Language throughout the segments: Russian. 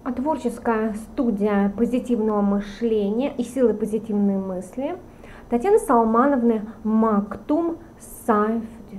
Творческая студия позитивного мышления и силы позитивной мысли Татьяны Салмановны Мактум Сайфди.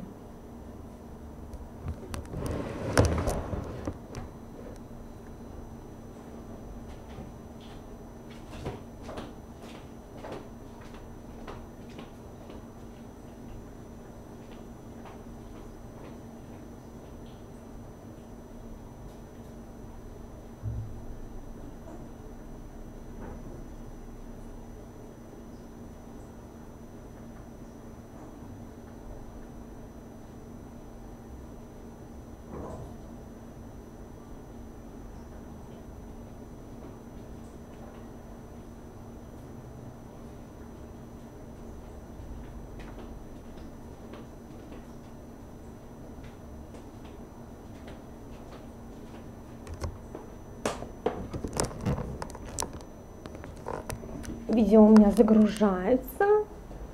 Видео у меня загружается.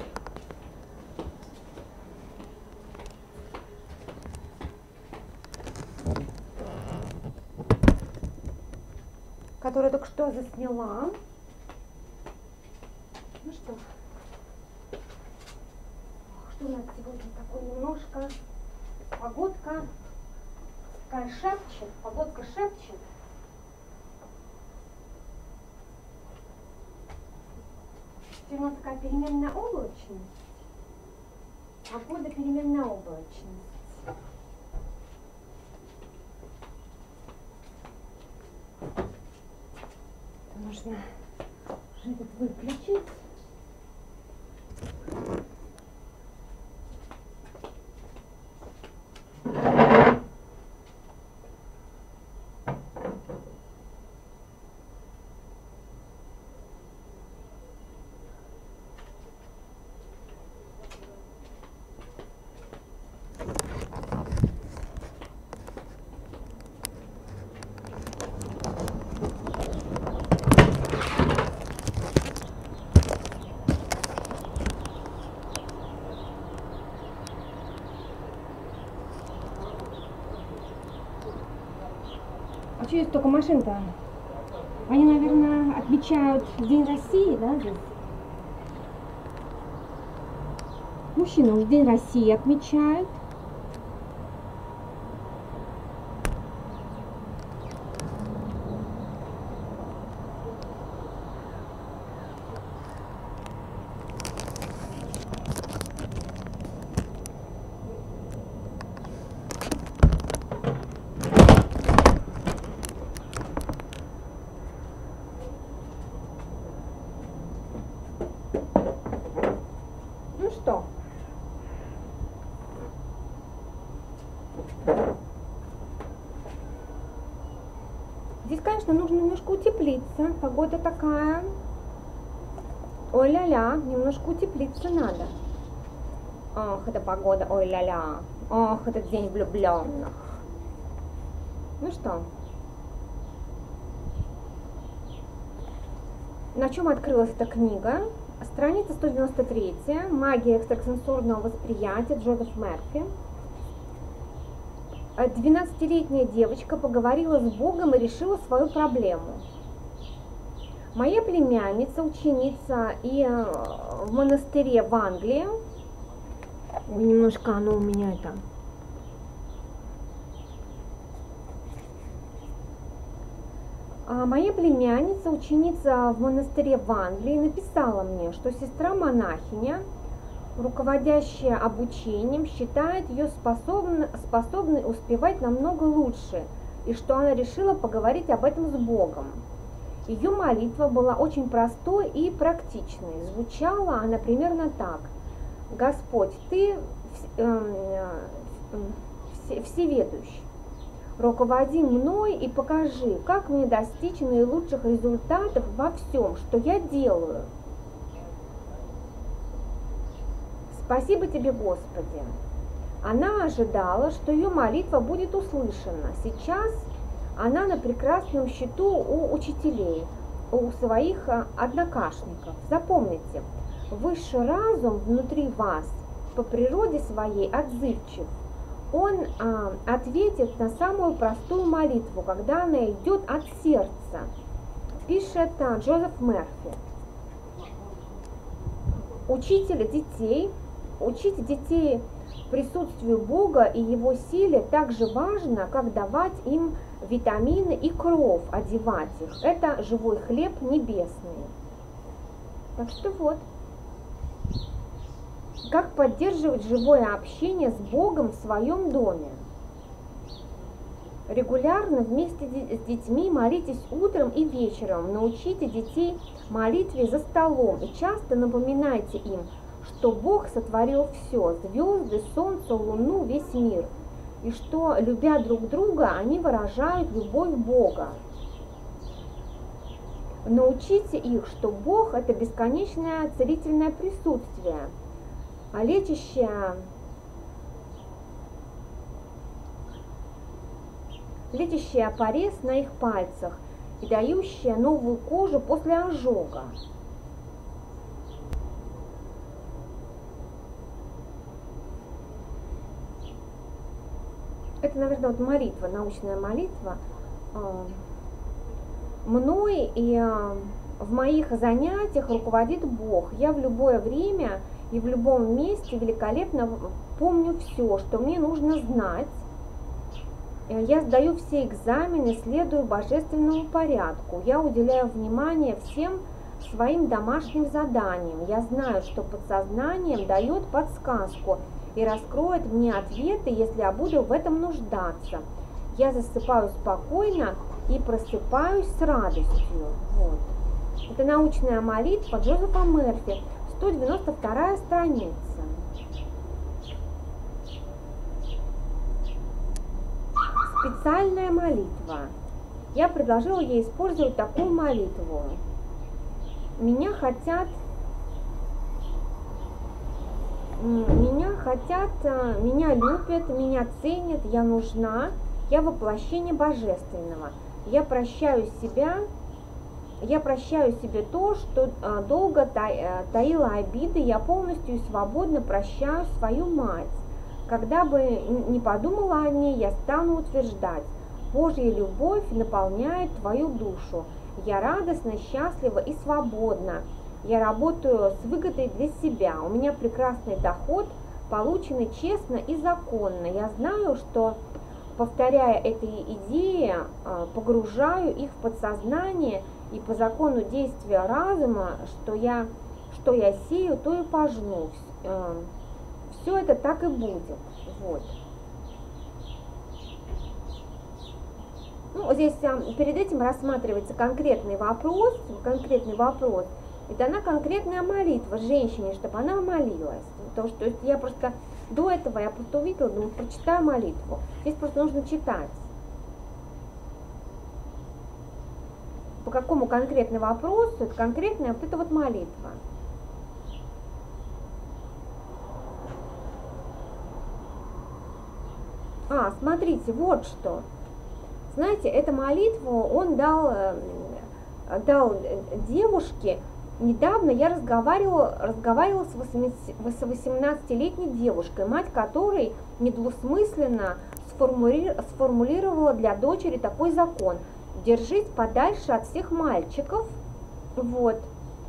Которое только что засняла. Ну что у нас сегодня такое немножко погодка такая шепчет, погодка шепчет. У нас такая переменная облачность, погода переменная облачность. Нужно уже это выключить. А что есть только машин-то? Они, наверное, отмечают День России, да, здесь? Мужчины уж День России отмечают. Ну что? Здесь, конечно, нужно немножко утеплиться. Погода такая. Ой-ля-ля, немножко утеплиться надо. Ох, эта погода, ой-ля-ля. Ох, этот день влюбленных. Ну что? На чем открылась эта книга? Страница 193. Магия экстрасенсорного восприятия Джозеф Мерфи. 12-летняя девочка поговорила с Богом и решила свою проблему. Моя племянница, ученица и в монастыре в Англии. Ой, немножко оно у меня это. Моя племянница, ученица в монастыре в Англии, написала мне, что сестра-монахиня, руководящая обучением, считает ее способной успевать намного лучше, и что она решила поговорить об этом с Богом. Ее молитва была очень простой и практичной. Звучала она примерно так: «Господь, Ты всеведущий. Руководи мной и покажи, как мне достичь наилучших результатов во всем, что я делаю. Спасибо тебе, Господи». Она ожидала, что ее молитва будет услышана. Сейчас она на прекрасном счету у учителей, у своих однокашников. Запомните, высший разум внутри вас по природе своей отзывчив. он ответит на самую простую молитву, когда она идет от сердца. Пишет Джозеф Мерфи. Учить детей присутствию Бога и Его силе так же важно, как давать им витамины и кров, одевать их. Это живой хлеб небесный. Так что вот. Как поддерживать живое общение с Богом в своем доме? Регулярно вместе с детьми молитесь утром и вечером. Научите детей молитве за столом и часто напоминайте им, что Бог сотворил все, звезды, солнце, луну, весь мир, и что, любя друг друга, они выражают любовь Бога. Научите их, что Бог – это бесконечное целительное присутствие, а лечащее порез на их пальцах и дающее новую кожу после ожога. Это, наверное, вот молитва, научная молитва. Мной и в моих занятиях руководит Бог. Я в любое время и в любом месте великолепно помню все, что мне нужно знать. Я сдаю все экзамены, следую божественному порядку. Я уделяю внимание всем своим домашним заданиям. Я знаю, что подсознанием дает подсказку и раскроет мне ответы, если я буду в этом нуждаться. Я засыпаю спокойно и просыпаюсь с радостью. Вот. Это научная молитва Джозефа Мерфи, 192 страница. Специальная молитва. Я предложила ей использовать такую молитву. Меня хотят, меня любят, меня ценят, я нужна, я воплощение божественного. Я прощаю себе то, что долго таила обиды, я полностью и свободно прощаю свою мать. Когда бы ни подумала о ней, я стану утверждать: Божья любовь наполняет твою душу. Я радостна, счастлива и свободна. Я работаю с выгодой для себя. У меня прекрасный доход, полученный честно и законно. Я знаю, что, повторяя эти идеи, погружаю их в подсознание, и по закону действия разума, что я сею, то и пожну. Все это так и будет. Вот. Ну, здесь перед этим рассматривается конкретный вопрос, и дана конкретная молитва женщине, чтобы она молилась. То есть я просто до этого я просто увидела, думаю, прочитаю молитву. Здесь просто нужно читать. По какому конкретному вопросу, это конкретная вот эта вот молитва. Смотрите, вот что. Знаете, эту молитву он дал девушке. Недавно я разговаривала с 18-летней девушкой, мать которой недвусмысленно сформулировала для дочери такой закон: держись подальше от всех мальчиков. Вот.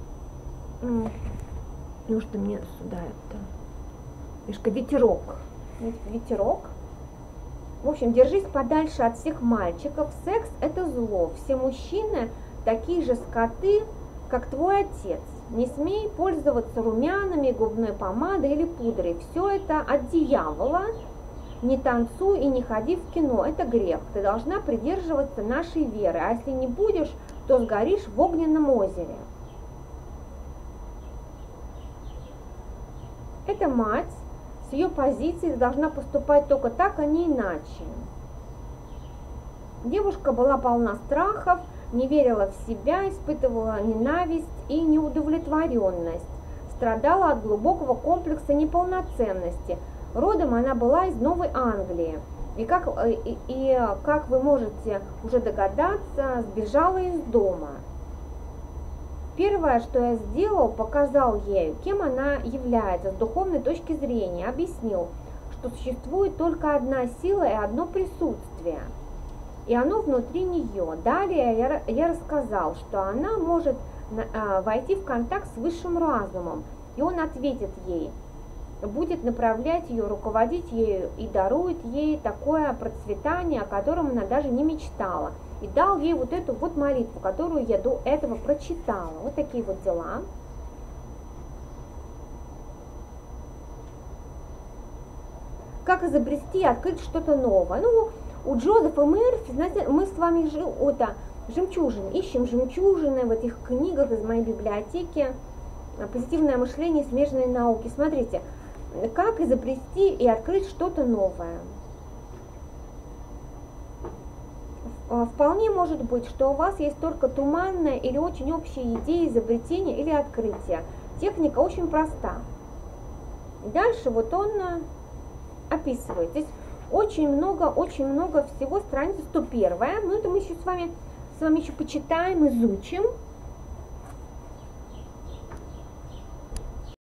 Нужно мне сюда это. Видишь, ветерок. Ветерок. В общем, держись подальше от всех мальчиков. Секс – это зло. Все мужчины такие же скоты, как твой отец. Не смей пользоваться румянами, губной помадой или пудрой. Все это от дьявола. Не танцуй и не ходи в кино. Это грех. Ты должна придерживаться нашей веры. А если не будешь, то сгоришь в огненном озере. Это мать. С ее позиции должна поступать только так, а не иначе. Девушка была полна страхов, не верила в себя, испытывала ненависть и неудовлетворенность, страдала от глубокого комплекса неполноценности. Родом она была из Новой Англии. И как вы можете уже догадаться, сбежала из дома. Первое, что я сделал, показал ей, кем она является с духовной точки зрения, объяснил, что существует только одна сила и одно присутствие, и оно внутри нее. Далее я рассказал, что она может войти в контакт с высшим разумом, и он ответит ей, будет направлять ее, руководить ею и дарует ей такое процветание, о котором она даже не мечтала. И дал ей вот эту вот молитву, которую я до этого прочитала. Вот такие вот дела. Как изобрести и открыть что-то новое? Ну, у Джозефа Мерфи, знаете, мы с вами жемчужины, ищем жемчужины в этих книгах из моей библиотеки. Позитивное мышление, смежные науки. Смотрите, как изобрести и открыть что-то новое. Вполне может быть, что у вас есть только туманная или очень общая идея изобретения или открытия. Техника очень проста. Дальше вот он описывает. Здесь очень много всего, страница 101. Но это мы еще с вами еще почитаем, изучим.